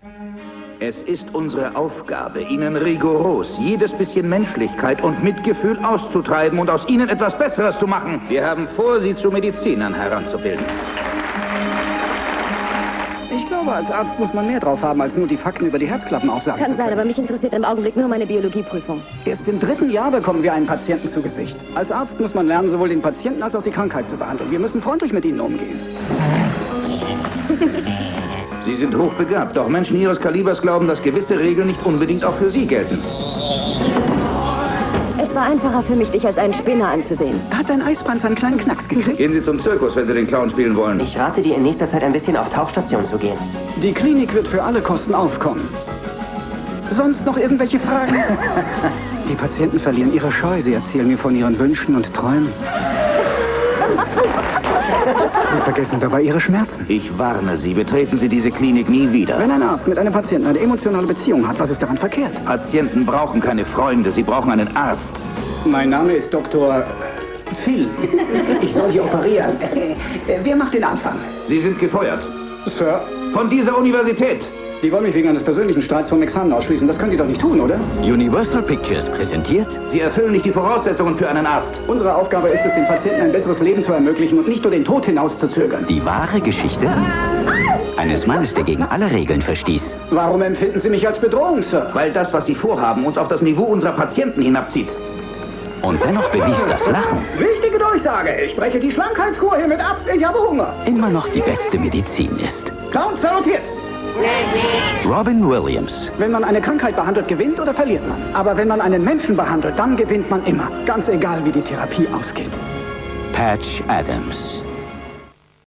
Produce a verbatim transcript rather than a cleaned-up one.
Es ist unsere Aufgabe, Ihnen rigoros jedes bisschen Menschlichkeit und Mitgefühl auszutreiben und aus Ihnen etwas Besseres zu machen. Wir haben vor, Sie zu Medizinern heranzubilden. Ich glaube, als Arzt muss man mehr drauf haben, als nur die Fakten über die Herzklappen aufsagen Kann zu können. sein, aber mich interessiert im Augenblick nur meine Biologieprüfung. Erst im dritten Jahr bekommen wir einen Patienten zu Gesicht. Als Arzt muss man lernen, sowohl den Patienten als auch die Krankheit zu behandeln. Wir müssen freundlich mit ihnen umgehen. Sie sind hochbegabt, doch Menschen Ihres Kalibers glauben, dass gewisse Regeln nicht unbedingt auch für Sie gelten. Es war einfacher für mich, dich als einen Spinner anzusehen. Hat dein Eispanzer einen kleinen Knacks gekriegt? Gehen Sie zum Zirkus, wenn Sie den Clown spielen wollen. Ich rate dir, in nächster Zeit ein bisschen auf Tauchstation zu gehen. Die Klinik wird für alle Kosten aufkommen. Sonst noch irgendwelche Fragen? Die Patienten verlieren ihre Scheu. Sie erzählen mir von ihren Wünschen und Träumen. Sie vergessen dabei ihre Schmerzen. Ich warne Sie, betreten Sie diese Klinik nie wieder. Wenn ein Arzt mit einem Patienten eine emotionale Beziehung hat, was ist daran verkehrt? Patienten brauchen keine Freunde, sie brauchen einen Arzt. Mein Name ist Doktor Phil. Ich soll hier operieren. Wer macht den Anfang? Sie sind gefeuert. Sir, Von dieser Universität. die wollen mich wegen eines persönlichen Streits vom Examen ausschließen. Das können die doch nicht tun, oder? Universal Pictures präsentiert Sie erfüllen nicht die Voraussetzungen für einen Arzt. Unsere Aufgabe ist es, den Patienten ein besseres Leben zu ermöglichen und nicht nur den Tod hinauszuzögern. die wahre Geschichte eines Mannes, der gegen alle Regeln verstieß. Warum empfinden Sie mich als Bedrohung, Sir? Weil das, was Sie vorhaben, uns auf das Niveau unserer Patienten hinabzieht. Und dennoch bewies das Lachen Wichtige Durchsage. Ich spreche die Schlankheitskur hiermit ab. Ich habe Hunger. immer noch die beste Medizin ist. Clown salutiert. Robin Williams, Wenn man eine Krankheit behandelt, gewinnt oder verliert man. Aber wenn man einen Menschen behandelt, dann gewinnt man immer. Ganz egal, wie die Therapie ausgeht. Patch Adams.